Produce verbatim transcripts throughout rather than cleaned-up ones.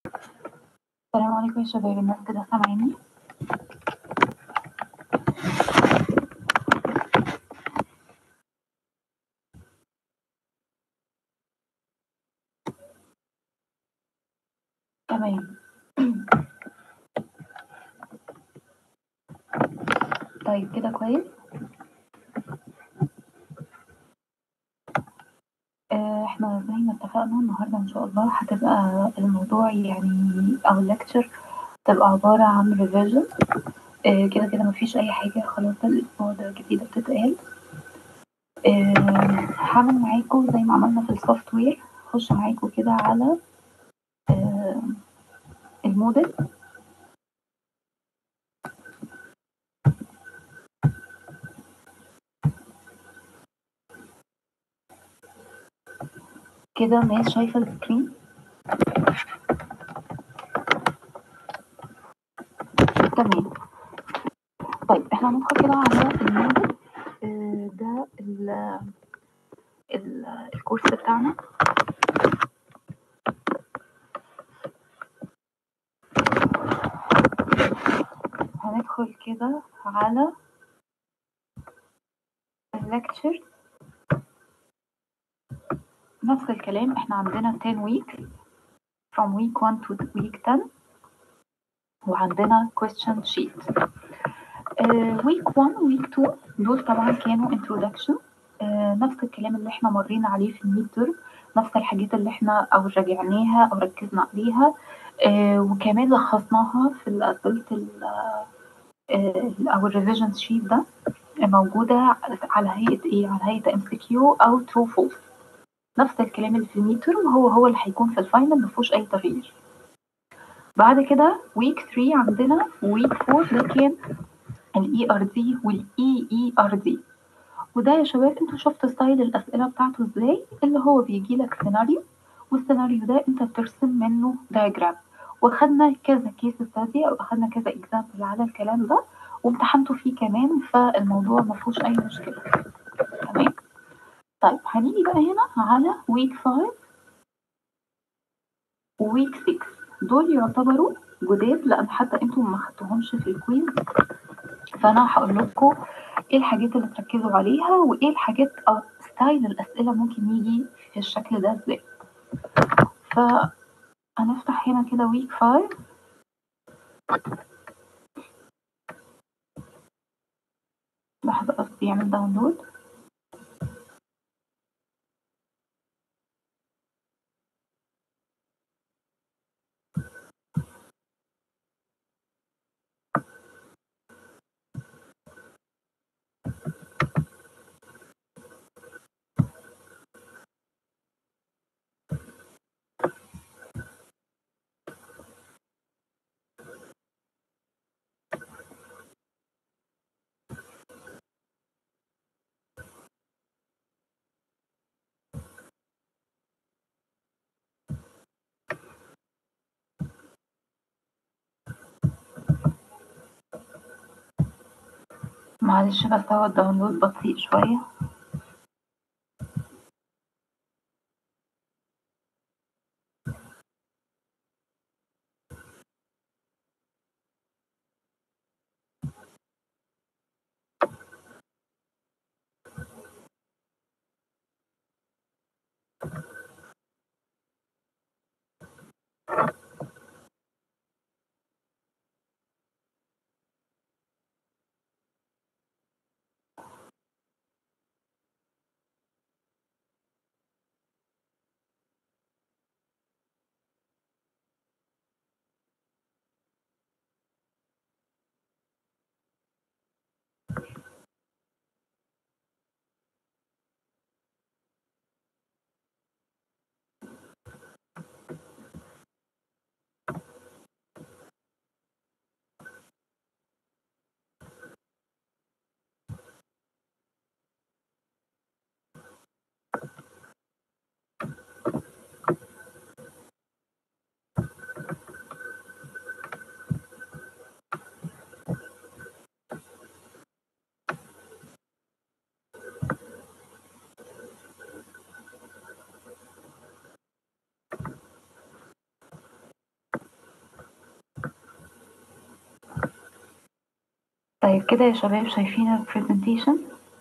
السلام عليكم يا شباب، الناس كده سامعيني؟ تمام. طيب كده كويس. آه، احنا زي ما اتفقنا النهارده ان شاء الله هتبقى الموضوع يعني او الليكتشر تبقى عبارة عن ريفيجن. آه كده كده مفيش اي حاجة خلاص الاسبوع ده جديدة بتتقال. آه هعمل معاكم زي ما عملنا في السوفت وير، هخش معاكم كده على آه الموديل. كده الناس شايفة السكرين؟ تمام. طيب احنا هندخل كده على الموديل. آه ده ال ال الكورس بتاعنا. هندخل كده على الليكتشر. نفس الكلام، احنا عندنا ten weeks from week one to week ten، وعندنا question sheet. uh, week one week two دول طبعا كانوا introduction. uh, نفس الكلام اللي احنا مرينا عليه في الميد ترم، نفس الحاجات اللي احنا او راجعناها او ركزنا عليها، uh, وكمان لخصناها في الاسئله او الريفيجن شيت ده، موجوده على هيئه ايه؟ على هيئه ام سي كيو او true false. نفس الكلام اللي في الميد ترم هو هو اللي هيكون في الفاينل، مفيهوش اي تغيير. بعد كده ويك ثلاثة عندنا، ويك أربعة ده كان الاي ار دي والاي اي ار دي. وده يا شباب انتوا شفتوا ستايل الاسئله بتاعته ازاي، اللي هو بيجي لك سيناريو، والسيناريو ده انت بترسم منه دايجرام. واخدنا كذا كيس ستادي او اخدنا كذا اكزامبل على الكلام ده، وامتحنتوا فيه كمان، فالموضوع مفيهوش اي مشكله. تمام. طيب هنيجي بقى هنا على ويك خمسة وويك ستة. دول يعتبروا جداد لان حتى انتوا ما خدتوهمش في الكويز، فانا هقول لكم ايه الحاجات اللي تركزوا عليها وايه الحاجات او ستايل الاسئله ممكن يجي في الشكل ده ازاي. فهنفتح هنا كده ويك خمسة. لحظه بس بيعمل داونلود. معلش بس هو الداونلود بطيء شويه. طيب كده يا شباب شايفين البرزنتيشن؟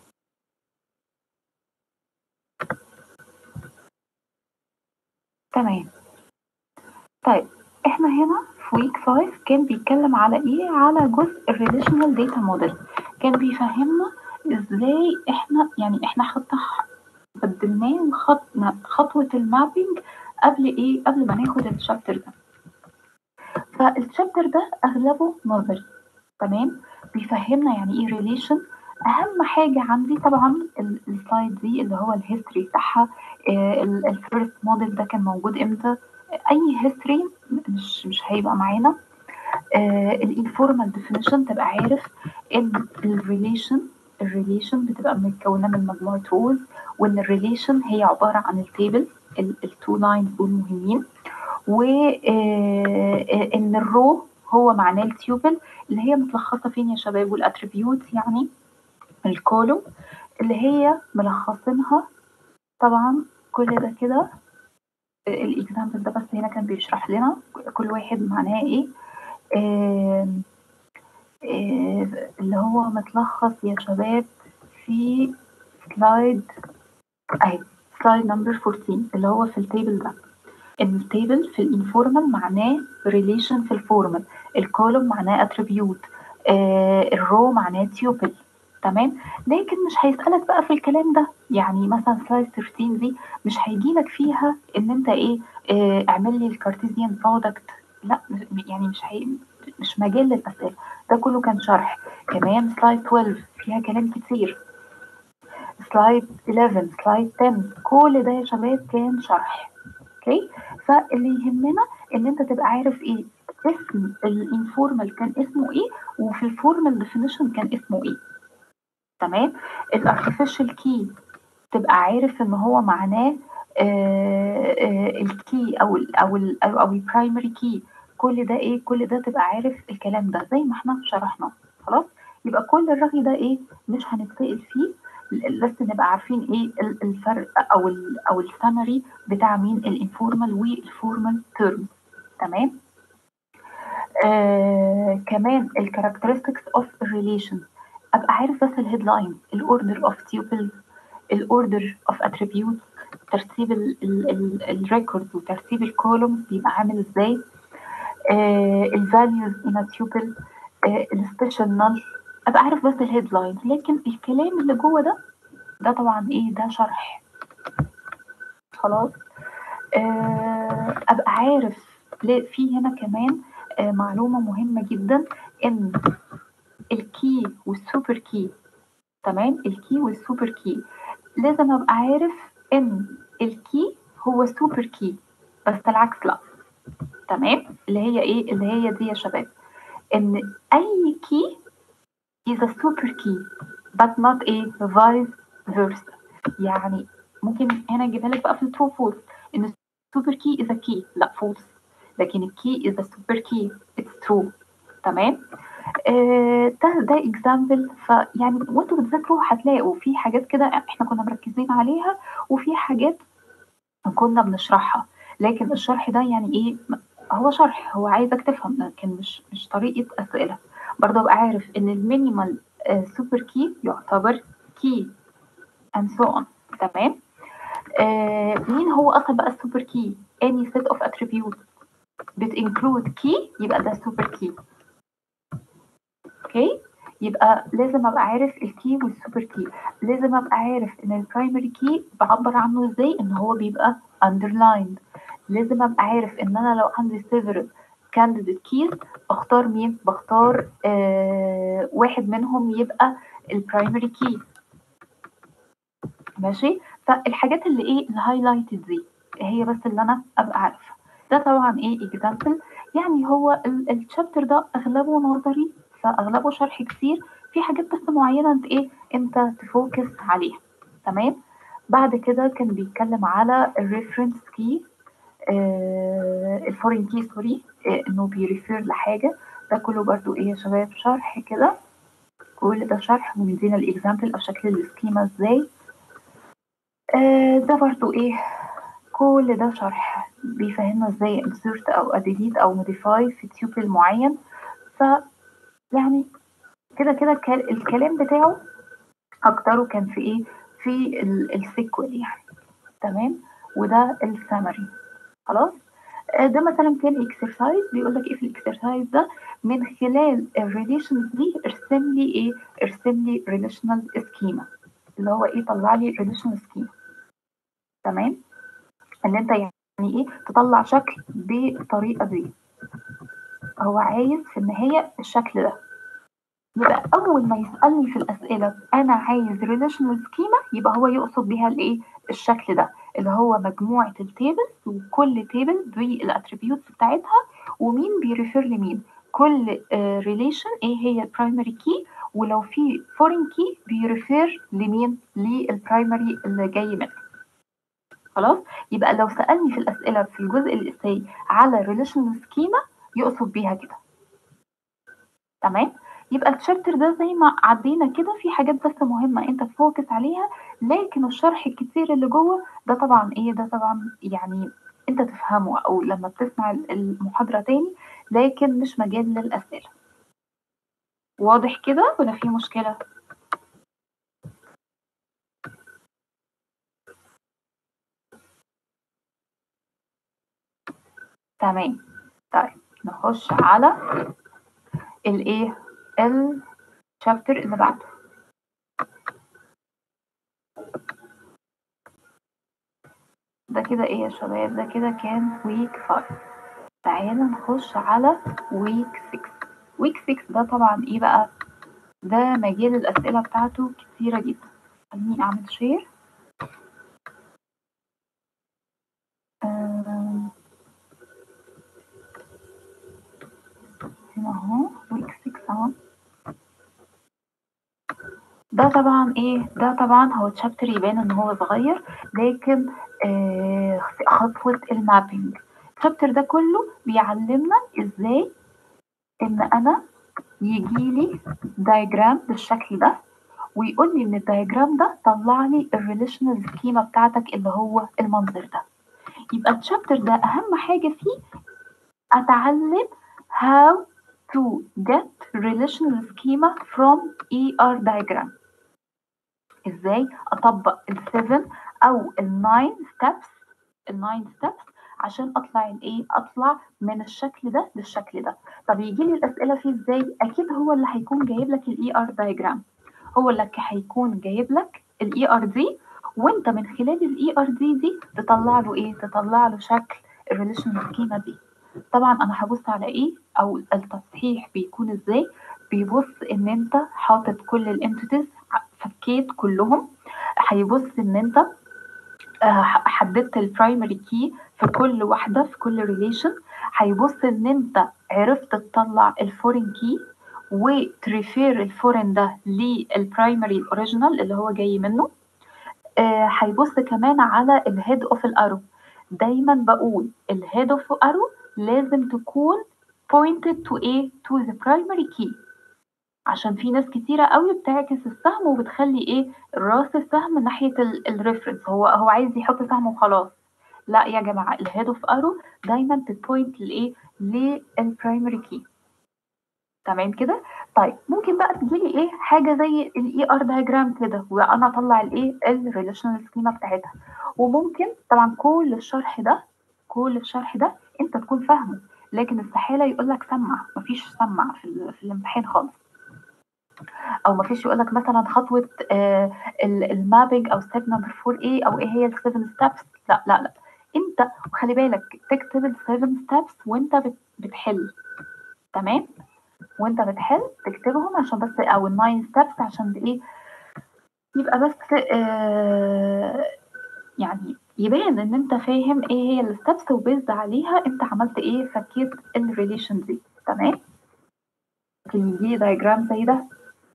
تمام. طيب احنا هنا في ويك خمسة كان بيتكلم على ايه؟ على جزء الريليشنال داتا موديل. كان بيفهمنا ازاي احنا يعني احنا حتى بدلناه وخطنا خطوة المابينج قبل ايه؟ قبل ما ناخد الشابتر ده. فالشابتر ده اغلبه نظري، تمام؟ بيفهمنا يعني ايه ريليشن. اهم حاجه عندي طبعا السلايد دي اللي هو الهيستوري بتاعها. الفيرست موديل ده كان موجود امتى؟ اي هيستوري مش مش هيبقى معانا. الانفورمال ديفينيشن تبقى عارف ان الريليشن الريليشن بتبقى متكونه من مجموعه رولز، وان الريليشن هي عباره عن التيبل. التو لاينز دول مهمين. وان الرو هو معناه التيوبل اللي هي متلخصه فين يا شباب؟ والاتريبيوت يعني الكولوم اللي هي ملخصينها. طبعا كل ده كده الاكزامبل ده بس هنا كان بيشرح لنا كل واحد معناه ايه. آه آه اللي هو متلخص يا شباب في سلايد اهي، سلايد نمبر أربعتاشر اللي هو في التيبل ده. التيبل في الانفورمال معناه ريليشن في الفورمال، الكولوم معناه اتريبيوت، آه الرو معناه تيوبل، تمام؟ لكن مش هيسألك بقى في الكلام ده. يعني مثلا سلايد تلتاشر دي مش هيجيلك فيها ان انت ايه، آه اعمل لي الكارتيزيان برودكت. لا يعني مش هي مش مجال للأسئلة. ده كله كان شرح. كمان سلايد اتناشر فيها كلام كتير. سلايد حداشر، سلايد عشرة، كل ده يا شباب كان شرح. اوكي؟ فاللي يهمنا ان انت تبقى عارف ايه اسم الانفورمال كان اسمه ايه، وفي الفورمال ديفينيشن كان اسمه ايه، تمام؟ الارتفيشال كي تبقى عارف ان هو معناه الكي او ال او ال او البرايمري كي. كل ده ايه؟ كل ده تبقى عارف الكلام ده زي ما احنا شرحنا. خلاص؟ يبقى كل الرغي ده ايه؟ مش هنتسأل فيه، بس نبقى عارفين ايه الفرق او ال او السمري بتاع مين؟ الانفورمال والفورمال تيرم، تمام؟ آه كمان الكاركترستكس اوف ريليشن ابقى عارف بس الهيدلاين، الاوردر اوف تيوبل، الاوردر اوف اتريبيوت، ترتيب الريكورد وترتيب الكولوم بيبقى عامل ازاي، الفاليوز ان تيوبل، السبيشال نال. ابقى عارف بس الهيدلاين، لكن الكلام اللي جوه ده ده طبعا ايه؟ ده شرح. خلاص؟ آه ابقى عارف في هنا كمان آه معلومه مهمه جدا، ان الكي والسوبر كي، تمام؟ الكي والسوبر كي لازم ابقى عارف ان الكي هو سوبر كي، بس العكس لا، تمام؟ اللي هي ايه؟ اللي هي دي يا شباب، ان اي كي is a super key but not a vice versa. يعني ممكن هنا اجيبها لك بقى في الترو فولس، ان السوبر كي is a key، لا فولس، لكن الكي is a super key it's true، تمام؟ آه ده ده اكزامبل. فيعني وانتوا بتذاكروا هتلاقوا في حاجات كده احنا كنا مركزين عليها، وفي حاجات كنا بنشرحها. لكن الشرح ده يعني ايه؟ هو شرح، هو عايزك تفهم، لكن مش مش طريقة أسئلة. برضه أبقى عارف إن المينيمال سوبر كي يعتبر كي and so on، تمام؟ آه مين هو أصلا بقى السوبر كي؟ any set of attributes بتinclude كي يبقى ده سوبر كي. اوكي؟ يبقى لازم ابقى عارف الكي والسوبر كي. لازم ابقى عارف ان البرايمري كي بعبر عنه ازاي، ان هو بيبقى underlined. لازم ابقى عارف ان انا لو عندي several candidate keys بختار مين؟ بختار آه واحد منهم يبقى البرايمري كي. ماشي؟ فالحاجات اللي ايه الهايلايتد دي هي بس اللي انا ابقى عارفها. ده طبعا ايه اكزامبل. يعني هو الشابتر ده اغلبه نظري، فاغلبه شرح كتير، في حاجات بس معينه انت ايه انت تفوكس عليها، تمام؟ بعد كده كان بيتكلم على الريفرنس كي، آه الفورين كي سوري، آه انه بيريفير لحاجه. ده كله برضو ايه يا شباب شرح كده. كل ده شرح ومدينا الاكزامبل او شكل السكيما ازاي. آه ده برضو ايه كل ده شرح بيفهمنا ازاي insert او delete او modify في tuple معين. ف يعني كده كده كان الكلام بتاعه اكتره كان في ايه، في السيكوال يعني. تمام. وده السمري. خلاص. آه، ده مثلا كان اكسرسايز بيقول لك ايه في الاكسرسايز ده، من خلال الريليشنز دي ارسم لي ايه، ارسم لي ريليشنال سكيما، اللي هو ايه، طلع لي ريليشنال سكيما. تمام. ان انت يعني ايه تطلع شكل بالطريقه دي، هو عايز في النهايه الشكل ده. يبقى اول ما يسالني في الاسئله انا عايز ريليشنال سكيما، يبقى هو يقصد بيها الايه، الشكل ده اللي هو مجموعه التيبلز، وكل تيبل بالاتريبيوتس بتاعتها، ومين بيريفير لمين، كل ريليشن uh, ايه هي البرايمري كي، ولو في فورين كي بيريفير لمين، للبرايمري اللي جاي منه. خلاص. يبقى لو سالني في الاسئله في الجزء الاساسي على ريليشنال سكيما يقصد بيها كده. تمام. يبقى الشابتر ده زي ما عدينا كده في حاجات بس مهمة انت تفوكس عليها، لكن الشرح الكتير اللي جوه ده طبعا ايه، ده طبعا يعني انت تفهمه او لما بتسمع المحاضرة تاني، لكن مش مجال للأسئلة. واضح كده ولا في مشكلة؟ تمام. طيب نخش على الايه، الشابتر اللي بعده. ده كده ايه يا شباب، ده كده كان ويك فايف. تعالى نخش على ويك سكس. ويك سكس ده طبعا ايه بقى، ده مجال الأسئلة بتاعته كتيرة جدا. خليني أعمل شير. آه هنا اهو ويك ستة اهو. ده طبعا ايه، ده طبعا هو تشابتر يبان ان هو صغير، لكن آه خطوة المابينج. الشابتر ده كله بيعلمنا ازاي ان انا يجيلي دايجرام بالشكل ده، ويقول لي من الدايجرام ده طلع لي الريليشنال سكيما بتاعتك اللي هو المنظر ده. يبقى الشابتر ده اهم حاجة فيه أتعلم how to get relational schema from إي آر diagram. إزاي أطبق السفن أو الناين steps، الناين steps عشان أطلع الإيه، أطلع من الشكل ده للشكل ده. طب يجي لي الأسئلة فيه إزاي؟ أكيد هو اللي هيكون جايب لك الإي آر diagram، هو اللي هيكون جايب لك الإي آر دي، وأنت من خلال الإي آر دي دي تطلع له إيه، تطلع له شكل الريليشنال سكيما دي. طبعا انا هبص على ايه، او التصحيح بيكون ازاي، بيبص ان انت حاطط كل الانتيتيز، فكيت كلهم. هيبص ان انت آه، حددت البرايمري كي في كل واحده، في كل ريليشن. هيبص ان انت عرفت تطلع الفورين كي وتريفير الفورين ده للبرايمري الاوريجينال اللي هو جاي منه. آه، هيبص كمان على الهيد اوف الارو. دايما بقول الهيد اوف ارو لازم تكون pointed to a to the primary key، عشان في ناس كتيرة قوي بتعكس السهم وبتخلي ايه راس السهم ناحية الريفرنس، هو هو عايز يحط سهم وخلاص. لا يا جماعة، الهيد اوف ارو دايما تبوينت لايه، للبرايمري كي. تمام كده. طيب ممكن بقى تجيلي ايه حاجه زي الاي ار دايجرام كده، وانا اطلع الايه الريليشنال سكيما بتاعتها. وممكن طبعا كل الشرح ده، كل الشرح ده انت تكون فاهمه، لكن استحاله يقول لك سمع، مفيش سمع في, ال- في الامتحان خالص. او مفيش يقول لك مثلا خطوه آه المابينج او ستيب نمبر أربعة ايه، او ايه هي السفن ستابس. لا لا لا، انت وخلي بالك تكتب السفن ستابس وانت بت- بتحل. تمام. وانت بتحل تكتبهم عشان بس، او الناين ستابس عشان ايه، يبقى بس آه يعني يبان ان انت فاهم ايه هي الستابس، وبيزد عليها انت عملت ايه، فكيت الريليشن دي. تمام. ممكن يجي دايجرام زي ده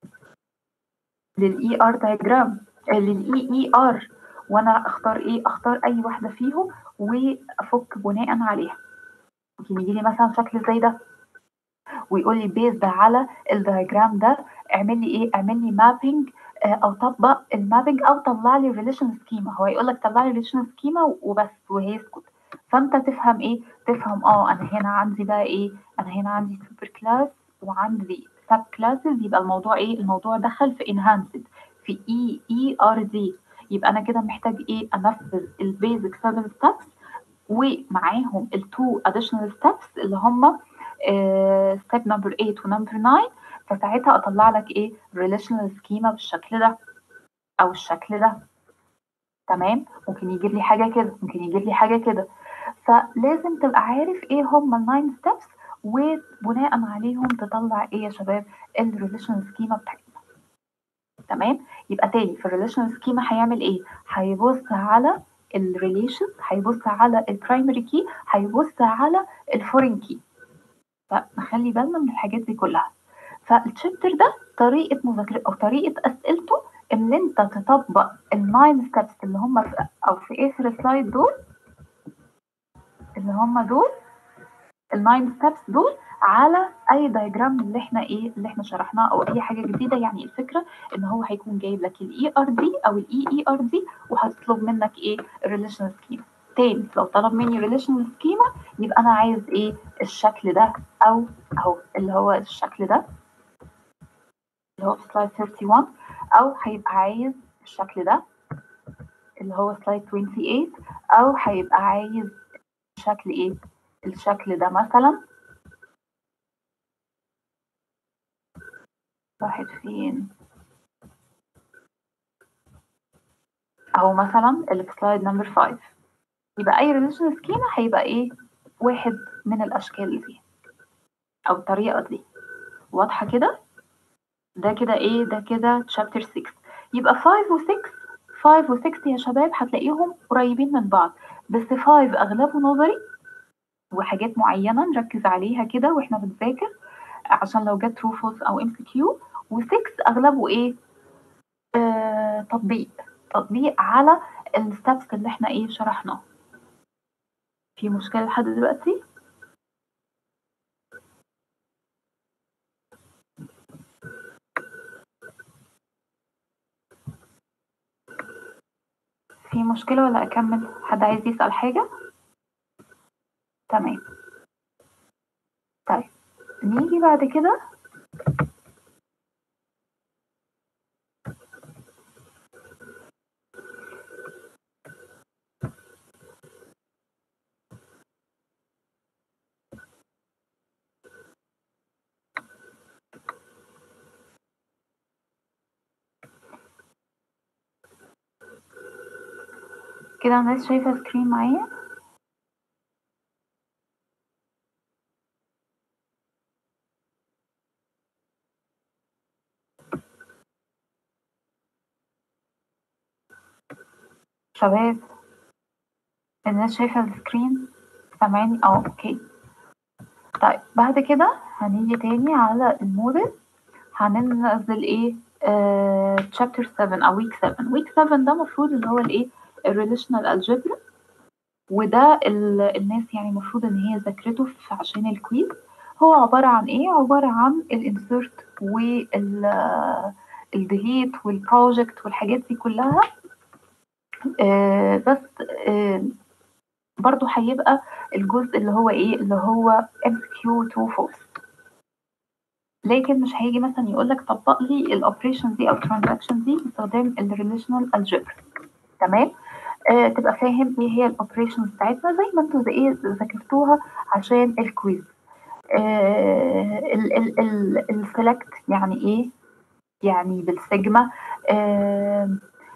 للاي ار دايجرام، للاي اي ار، وانا اختار ايه، اختار اي واحده فيهم وافك بناء عليها. ممكن يجي لي مثلا شكل زي ده ويقول لي بيزد على الدايجرام ده اعمل لي ايه، اعمل لي مابينج او طبق المابينج او طلع لي ريليشن سكيما. هو يقول لك طلع لي ريليشن سكيما وبس وهيسكت، فانت تفهم ايه، تفهم اه انا هنا عندي بقى ايه، انا هنا عندي سوبر كلاس وعندي sub classes يبقى الموضوع ايه؟ الموضوع دخل في enhanced في اي اي ار دي. يبقى انا كده محتاج ايه؟ انفذ البيزك seven steps ومعاهم التو additional steps اللي هم step number eight و number nine. فساعتها اطلع لك ايه؟ relational schema بالشكل ده او الشكل ده. تمام؟ ممكن يجيب لي حاجه كده، ممكن يجيب لي حاجه كده. فلازم تبقى عارف ايه هم الناين ستيبس وبناء عليهم تطلع ايه يا شباب؟ الريليشن سكيما بتاعتنا. تمام؟ يبقى تاني في الريليشن سكيما هيعمل ايه؟ هيبص على الريليشن، هيبص على البرايمري كي، هيبص على الفورين كي. فنخلي بالنا من الحاجات دي كلها. فالشابتر ده طريقه مذاكره او طريقه اسئلته ان انت تطبق الناين ستيبس اللي هم في او في اخر سلايد دول، اللي هم دول الناين ستيبس دول على اي دايجرام اللي احنا ايه اللي احنا شرحناه او اي حاجه جديده. يعني الفكره ان هو هيكون جايب لك الاي ار دي او الاي اي ار دي وهتطلب منك ايه؟ الريليشنال سكيما. تاني لو طلب مني ريليشنال سكيما يبقى انا عايز ايه؟ الشكل ده او اهو اللي هو الشكل ده اللي هو في سلايد واحد وثلاثين، او هيبقى عايز الشكل ده اللي هو سلايد ثمانية وعشرين، او هيبقى عايز شكل ايه؟ الشكل ده مثلا. واحد فين اهو مثلا اللي في سلايد نمبر خمسة. يبقى اي ريليشن سكيما هيبقى ايه؟ واحد من الاشكال دي او الطريقه دي. واضحه كده؟ ده كده ايه؟ ده كده شابتر ستة. يبقى خمسة و6، خمسة و6 يا شباب هتلاقيهم قريبين من بعض، بس خمسة اغلبه نظري وحاجات معينه نركز عليها كده واحنا بنذاكر عشان لو جت ترو فولس او ام سي كيو. و6 اغلبه ايه؟ آه تطبيق، تطبيق على الستبس اللي احنا ايه شرحناه. في مشكله لحد دلوقتي؟ في مشكلة ولا أكمل؟ حد عايز يسأل حاجة؟ تمام. طيب نيجي بعد كده كده الناس شايفة سكرين معايا؟ شباب الناس شايفة السكرين؟ سامعيني؟ اه اوكي. طيب بعد كده هنيجي تاني على الموديل، هننزل ايه؟ تشابتر سبعة او ويك سبعة. ويك سبعة ده المفروض اللي هو الايه؟ الريليشنال الجبرا. وده الناس يعني المفروض ان هي ذاكرته عشان الكويز. هو عبارة عن ايه؟ عبارة عن الانسيرت والديليت والبروجكت والحاجات دي كلها. آه بس آه برضو هيبقى الجزء اللي هو ايه؟ اللي هو ام اس كيو true false. لكن مش هيجي مثلا يقول لك طبق لي الاوبريشن دي او الترانزاكشن دي باستخدام الريليشنال الجبر. تمام؟ آه تبقى فاهم ايه هي الاوبريشنز بتاعتنا زي ما انتوا ايه ذاكرتوها عشان الكويز. السلكت يعني ايه؟ يعني بالسيجما. آه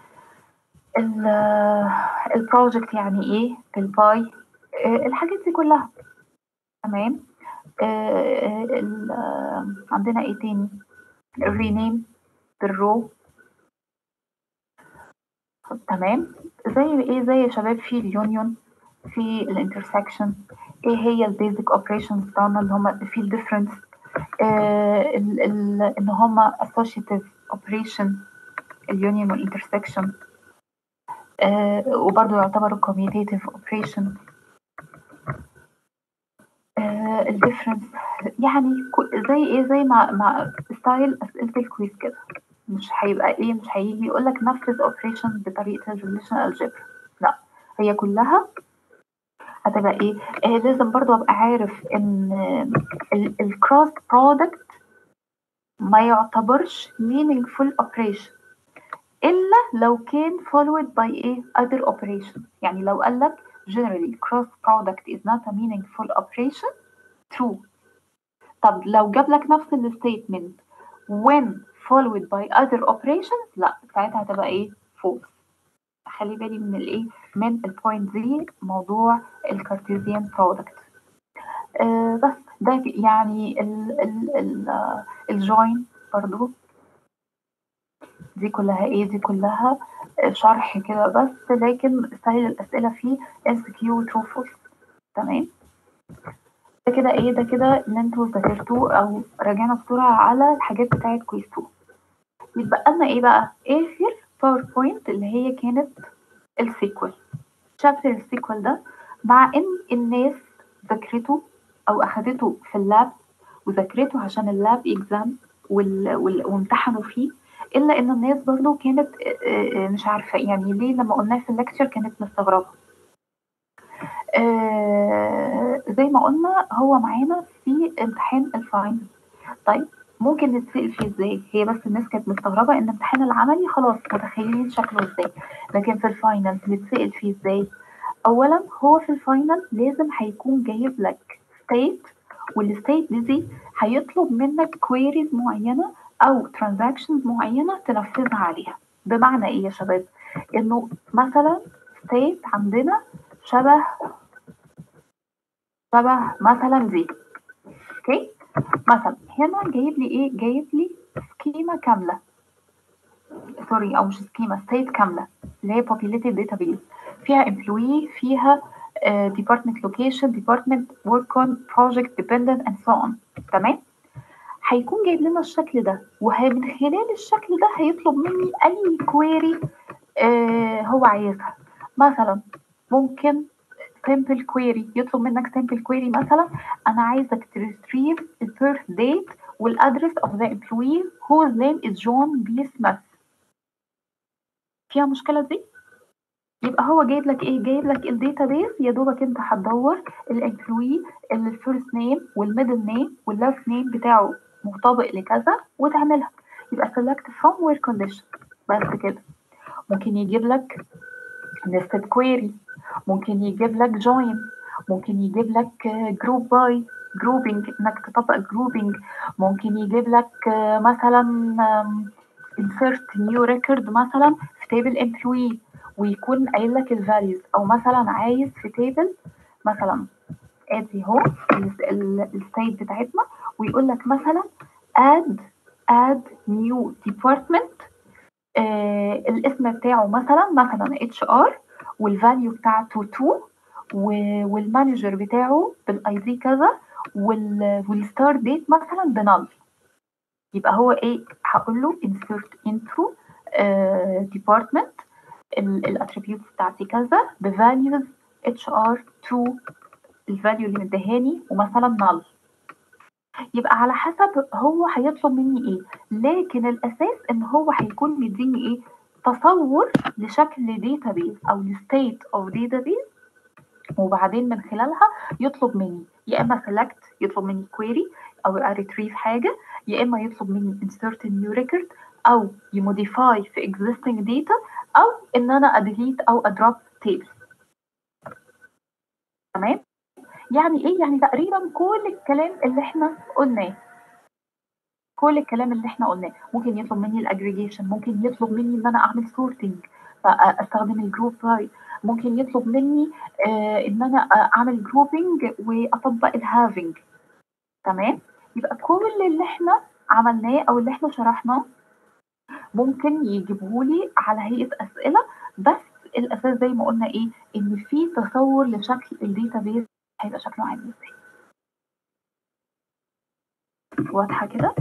البروجكت يعني ايه؟ بالباي. آه الحاجات دي كلها. تمام. آه آه عندنا ايه تاني؟ الرينيم بالرو. تمام. زي ايه؟ زي يا شباب في اليونيون، في الانترسكشن. ايه هي البيزك اوبريشنز بتاعنا اللي هم في الديفرنس. آه ال ال ان هم associative operation اليونيون والانترسكشن. آه وبرضه يعتبروا commutative operation. آه الديفرنس يعني زي ايه؟ زي مع مع ستايل اسئله الكويز كده. مش هيبقى ايه؟ مش هيجي يقول لك نفذ اوبريشن بطريقه الريليشنال الجبر. لا، هي كلها هتبقى ايه؟ آه لازم برضو ابقى عارف ان الكروس برودكت ما يعتبرش meaningful operation إلا لو كان followed by a other operation. يعني لو قال لك generally cross product is not a meaningful operation true. طب لو جاب لك نفس الستيتمنت when followed by other operations لا، ساعتها هتبقى ايه false. خلي بالي من الايه من البوينت دي، موضوع الكارتيزيان برودكت. آه بس ده يعني ال ال ال الجوين برضو دي كلها ايه دي كلها شرح كده بس، لكن ستايل الاسئله فيه اس كيو ترو فولس. تمام. ده كده ايه ده كده ان انتوا ذاكرتوه او راجعنا بسرعه على الحاجات بتاعت كويس اتنين. يتبقى لنا ايه بقى اخر باوربوينت اللي هي كانت السيكوال. شابتر السيكوال ده مع ان الناس ذاكرته او اخدته في اللاب وذاكرته عشان اللاب اكزام وال... وال... وامتحنوا فيه، الا ان الناس برضو كانت مش عارفه يعني ليه لما قلناه في الليكتشر كانت مستغربه. آه زي ما قلنا هو معانا في امتحان الفاينل. طيب ممكن نتسأل فيه ازاي؟ هي بس الناس كانت مستغربة ان امتحان العملي خلاص متخيلين شكله ازاي، لكن في الفاينل نتسأل فيه ازاي؟ اولا هو في الفاينل لازم هيكون جايب لك ستيت، والستيت دي هيطلب منك كويريز معينة او ترانزاكشنز معينة تنفذها عليها. بمعنى ايه يا شباب؟ انه مثلا ستيت عندنا شبه شبه مثلا دي. اوكي، مثلا هنا جايب لي ايه؟ جايب لي سكيما كامله، سوري او مش سكيما، ستيت كامله اللي هي populated database فيها employee، فيها uh, department location department work on project dependent and so on. تمام. هيكون جايب لنا الشكل ده، ومن خلال الشكل ده هيطلب مني اي كويري uh, هو عايزها. مثلا ممكن simple query، يطلب منك simple query مثلا انا عايزك تريتريف البيرث ديت والادرس of the employee whose name is John B. Smith. فيها مشكلة دي؟ يبقى هو جايب لك ايه؟ جايب لك الداتابيز، يا دوبك انت هتدور الامبلوي الفيرست نيم والميدل نيم واللاست نيم بتاعه مطابق لكذا وتعملها. يبقى select from where condition بس كده. ممكن يجيب لك nested query، ممكن يجيب لك join، ممكن يجيب لك group by grouping انك تطبق grouping، ممكن يجيب لك مثلا insert new record مثلا في table employee ويكون قايل لك الفاليوز، او مثلا عايز في table مثلا ادي هو الستيت بتاعتنا ويقول لك مثلا add add new department، آه الاسم بتاعه مثلا مثلا اتش ار والفاليو بتاعته اتنين والمانجر بتاعه بالاي دي كذا والستار ديت مثلا بنال. يبقى هو ايه؟ هقول له insert into uh, department الاتريبيوت بتاعتي كذا بفاليوز اتش ار اتنين الفاليو اللي مديهاني ومثلا نال. يبقى على حسب هو هيطلب مني ايه، لكن الاساس ان هو هيكون مديني ايه؟ تصور لشكل داتابيز او لستيت اوف داتابيز، وبعدين من خلالها يطلب مني يا اما select يطلب مني query او retrieve حاجه، يا اما يطلب مني insert new record او يموديفاي في existing data او ان انا اديليت او ادروب table. تمام. يعني ايه؟ يعني تقريبا كل الكلام اللي احنا قلناه كل الكلام اللي احنا قلناه. ممكن يطلب مني الاجريجيشن، ممكن يطلب مني ان انا اعمل سورتنج فاستخدم الجروب باي، ممكن يطلب مني آه ان انا اعمل جروبنج واطبق الهافنج. تمام. يبقى كل اللي احنا عملناه او اللي احنا شرحناه ممكن يجيبهولي على هيئه اسئله، بس الاساس زي ما قلنا ايه؟ ان في تصور لشكل الداتابيز هيبقى شكله عامل ازاي. واضحه كده؟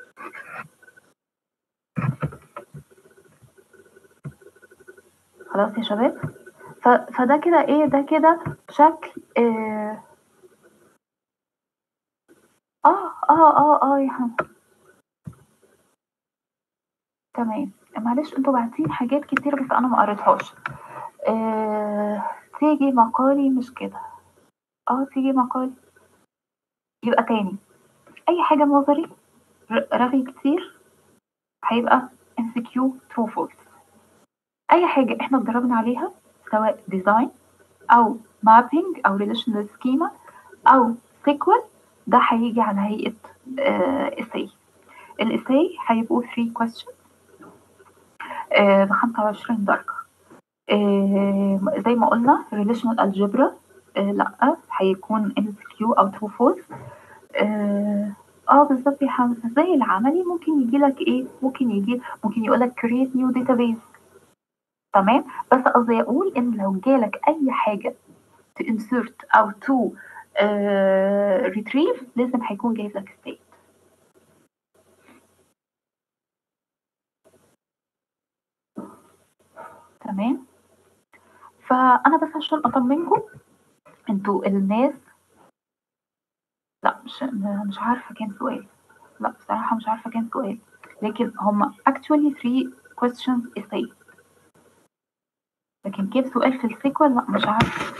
خلاص يا شباب. ف... فده كده ايه؟ ده كده شكل اه اه اه اه, آه يا حم. تمام. معلش انتوا باعتين حاجات كتير بس انا ما قريتهاش. آه... تيجي مقالي مش كده؟ اه تيجي مقالي. يبقى تاني اي حاجة نظري ر رغي كتير هيبقى إم سي كيو true false. أي حاجة إحنا اتدربنا عليها سواء design أو mapping أو relational schema أو sequel ده هييجي على هيئة آآ essay. الessay هيبقوا three questions آآ بخمسة وعشرين درجة. آآ زي ما قُلنا relational algebra آآ لأ، هيكون إم سي كيو أو true false. آآ آه بالضبط يا حمزة، زي العملي ممكن ييجي لك إيه، ممكن ييجي ممكن يقول لك create new database تمام، بس قصدي أقول إن لو جالك أي حاجة تinsert أو to آآ retrieve لازم هيكون جايب لك state. تمام، فأنا بس عشان أطمنكم أنتم الناس لأ مش مش عارفة كام سؤال، لأ بصراحة مش عارفة كام سؤال، لكن هم actually three questions essay. لكن كام سؤال في الsequel لأ مش عارفة.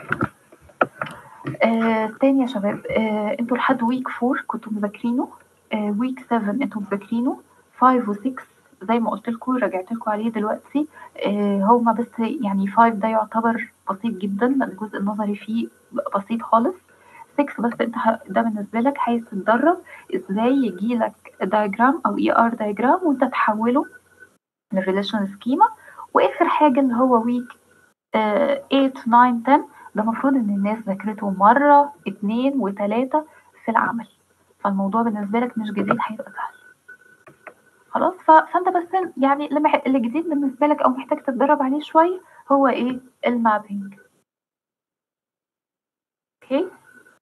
آآ تاني يا شباب آآ أنتم لحد week four كنتم مذاكرينه، آآ week seven أنتم مذاكرينه، five وsix زي ما قُلت لكم راجعت لكم عليه دلوقتي. آآ هُم بس يعني five ده يعتبر بسيط جدًا، الجزء النظري فيه بسيط خالص. six بس أنت ه ده بالنسبة لك عايز تتدرب إزاي ييجي لك diagram أو إي آر diagram وأنت تحوّله لrelational schema. وآخر حاجة اللي هو week آآ eight nine ten ده المفروض إن الناس ذاكرته مرّة اتنين وتلاتة في العملي، فالموضوع بالنسبة لك مش جديد هيبقى سهل. خلاص ف فأنت بس يعني اللي مح اللي جديد بالنسبة لك أو محتاج تتدرب عليه شوية هو إيه الmapping. أوكي.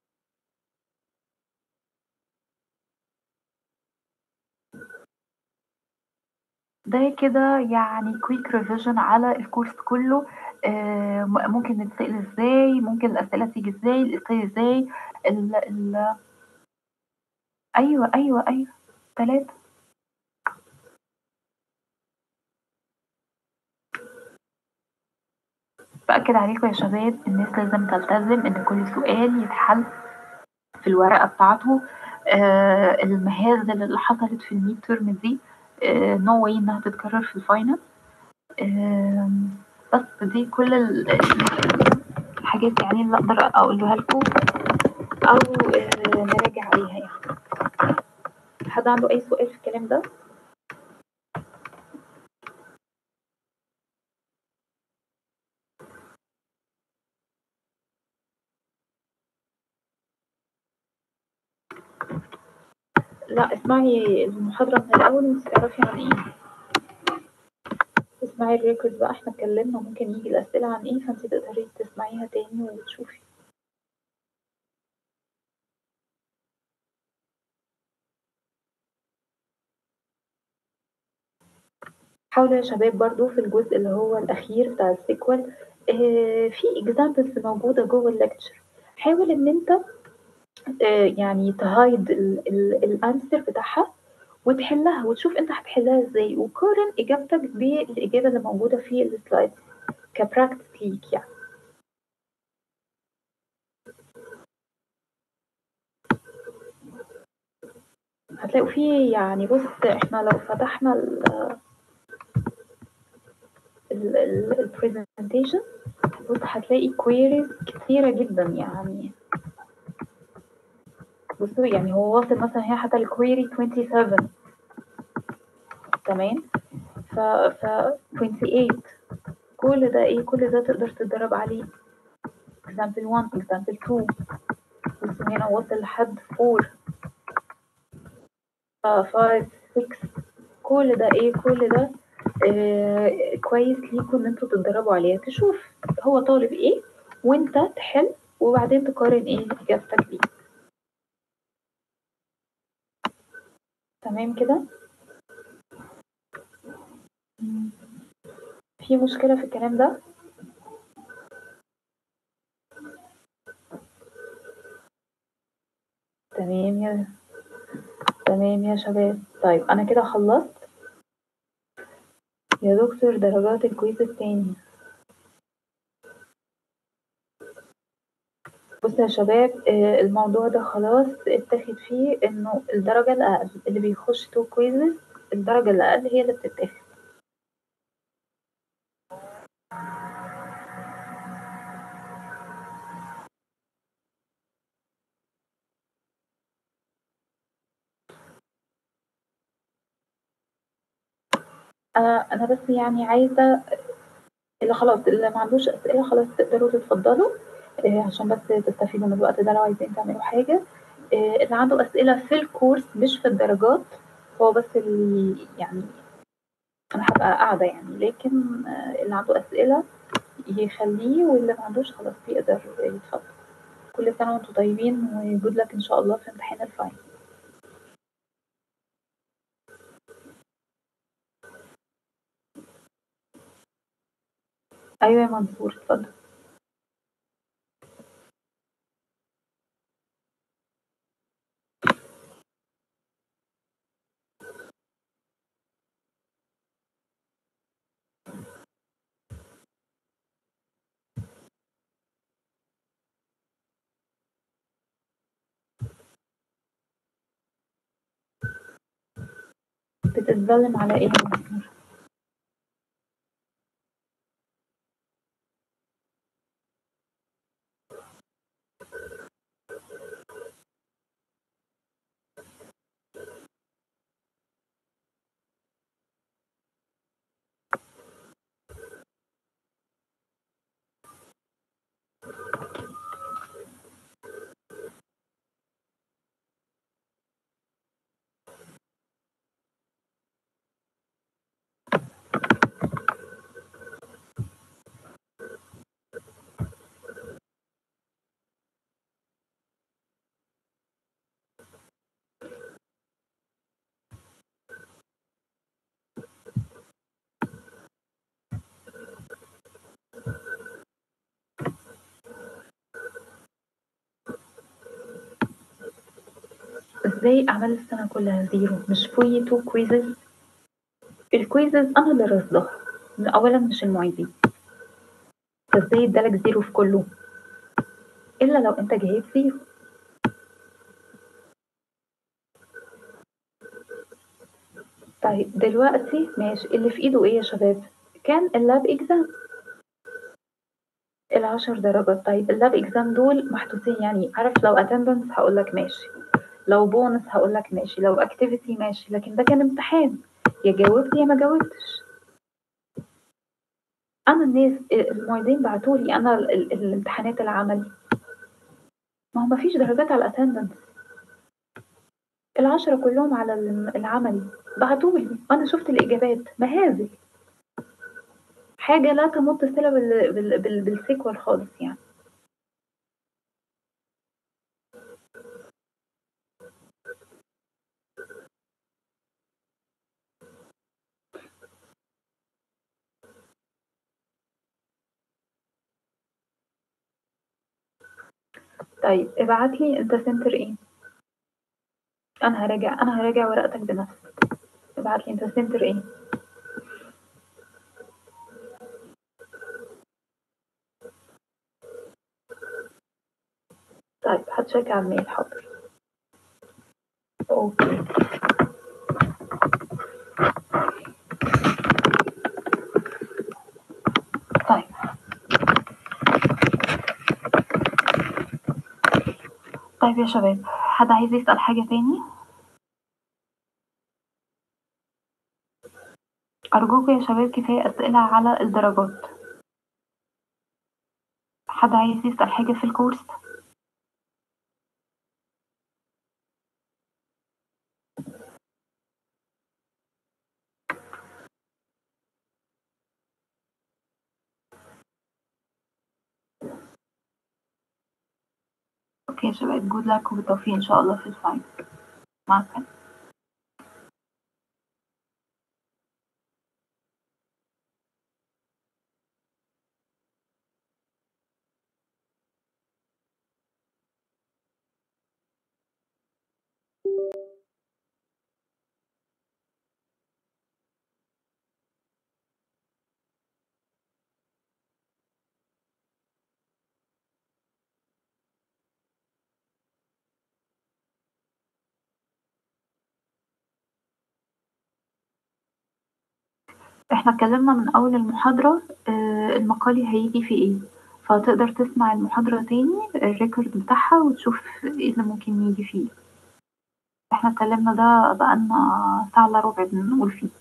ده كده يعني quick revision على الكورس كله. آآ م ممكن نتسأل إزاي، ممكن الأسئلة تيجي إزاي، الإساي إزاي، ال ال أيوه، أيوه، أيوه، تلاتة. بأكد عليكم يا شباب الناس لازم تلتزم إن كل سؤال يتحل في الورقة بتاعته. آآ المهازل اللي حصلت في الmid term دي آآ no way إنها تتكرر في الfinal. آمم بس دي كل ال الحاجات يعني اللي أقدر أقولها لكم أو آآ نراجع عليها يعني. حد عنده أي سؤال في الكلام ده؟ لأ اسمعي المحاضرة من الأول وأنتِ تعرفي عن إيه. اسمعي الrecord بقى إحنا اتكلمنا ممكن ييجي الأسئلة عن إيه، فأنتِ تقدري تسمعيها تاني وتشوفي. حاولوا يا شباب برضه في الجزء اللي هو الأخير بتاع الsequel آآ في examples موجودة جوّه الlecture. حاول إن أنت آآ يعني تhide ال ال الanswer بتاعها وتحلها وتشوف أنت هتحلها إزاي، وقارن إجابتك بالإجابة اللي موجودة في الslides كpractice ليك يعني. هتلاقوا في يعني بُص إحنا لو فتحنا ال ال ال الpresentation بُص هتلاقي queries كتيرة جدًا يعني. بُصّوا يعني هو واصل مثلًا هنا حتى الquery twenty-seven تمام، ف ف twenty-eight كل ده إيه، كل ده تقدر تتدرب عليه. example one example two بُصّوا هنا واصل لحد four آه five six كل ده إيه، كل ده آآ كويس ليكم إن أنتم تتدربوا عليه، تشوف هو طالب إيه وأنت تحل وبعدين تقارن إيه إجابتك بيه. تمام كده؟ إمم. في مشكلة في الكلام ده؟ تمام يا تمام يا شباب. طيب أنا كده خلّصت. يا دكتور درجات الquiz التاني. بُصّوا يا شباب، آآ الموضوع ده خلاص اتاخد فيه إنه الدرجة الأقل، اللي بيخش two quizzes الدرجة الأقل هي اللي بتتاخد. أنا أنا بس يعني عايزة اللي خلاص اللي ما عندوش أسئلة خلاص تقدروا تتفضلوا، آآ عشان بس تستفيدوا من الوقت ده لو عايزين تعملوا حاجة. آآ اللي عنده أسئلة في الcourse مش في الدرجات، هو بس اللي يعني أنا هابقى قاعدة يعني، لكن آه، اللي عنده أسئلة يخلّيه، واللي ما عندوش خلاص يقدر يتفضل. كل سنة وأنتم طيبين وgood luck إن شاء الله في امتحان الfinal. أيوه يا منصور اتفضل. بتتظلم على إيه يا منصور؟ إزاي أعمال السنة كلها زيرو مش في two quizzes؟ الquizzes أنا اللي راصداها، أولًا مش المعيدين، فإزاي ادالك زيرو في كله؟ إلا لو أنت جايب زيرو. طيب دلوقتي ماشي، اللي في إيده إيه يا شباب؟ كان الlab exam العشر درجات. طيب الlab exam دول محطوطين يعني عارف لو attendance هاقول لك ماشي، لو bonus هاقول لك ماشي، لو activity ماشي، لكن ده كان امتحان، يا جاوبت يا ما جاوبتش. أنا الناس المعيدين بعتوا لي أنا ال ال الامتحانات العملي، ما هو ما فيش درجات على الattendance، العشرة كلّهم على ال العملي، بعتوا لي وأنا شُفت الإجابات، مهازل، حاجة لا تمُت صلة بال بال بال بالsequel خالص يعني. طيب ابعت لي أنت center إيه؟ أنا هاراجع أنا هاراجع ورقتك بنفسي، ابعت لي أنت center إيه؟ طيب هاتشيك على الmail حاضر. أوكي. طيب. طيب يا شباب، حد عايز يسأل حاجة تاني؟ أرجوكم يا شباب كفاية أسئلة على الدرجات. حد عايز يسأل حاجة في الcourse؟ أوكي يا شباب good luck وبالتوفيق إن شاء الله في الfinal. مع السلامة. إحنا اتكلمنا من أول المحاضرة آآ المقالي هييجي فيه إيه، فتقدر تسمع المحاضرة تاني الrecord بتاعها وتشوف إيه اللي ممكن ييجي فيه. إحنا اتكلمنا ده بقى لنا ساعة إلا ربع بنقول فيه.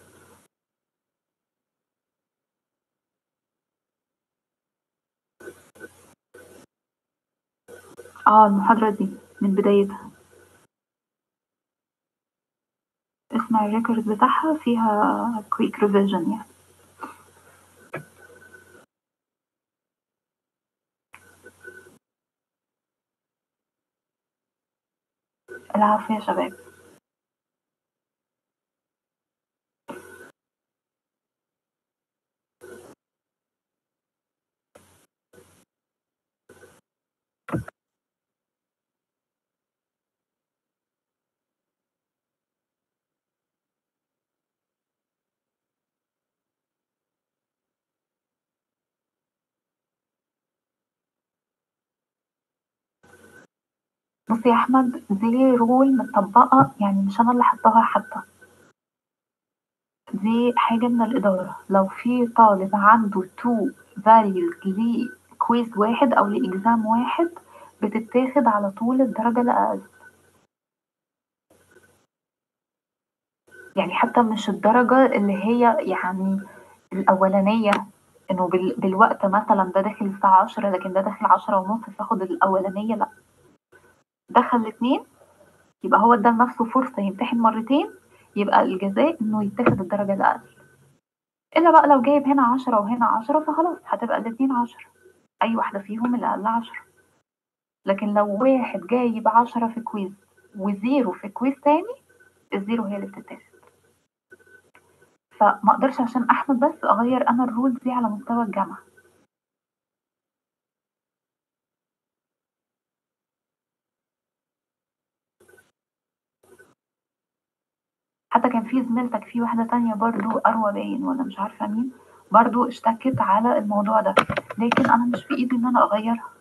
آه المحاضرة دي من بدايتها. اسمع الrecord بتاعها فيها quick revision يعني. العفو يا شباب. بُص يا أحمد دي rule متطبّقة يعني مش أنا اللي حاطاها حتى. دي حاجة من الإدارة، لو في طالب عنده two values لquiz واحد أو لexam واحد بتتاخد على طول الدرجة الأقل. يعني حتى مش الدرجة اللي هي يعني الأولانية إنه بال بالوقت مثلًا ده داخل الساعة عشرة لكن ده داخل عشرة ونص فآخد الأولانية لأ. دخل الاتنين يبقى هو ادّى لنفسه فرصة يمتحن مرتين، يبقى الجزاء إنه يتاخد الدرجة الأقل. إلا بقى لو جايب هنا عشرة وهنا عشرة فخلاص هتبقى الاتنين عشرة، أي واحدة فيهم الأقل عشرة. لكن لو واحد جايب عشرة في كويز وزيرو في كويز تاني، الزيرو هي اللي بتتاخد. فما اقدرش عشان أحمد بس أغير أنا الرولز دي على مستوى الجامعة. حتى كان في زميلتك في واحدة تانية برضو أروى باين ولا مش عارفة مين برضو اشتكت على الموضوع ده، لكن أنا مش في إيدي إن أنا أغيرها.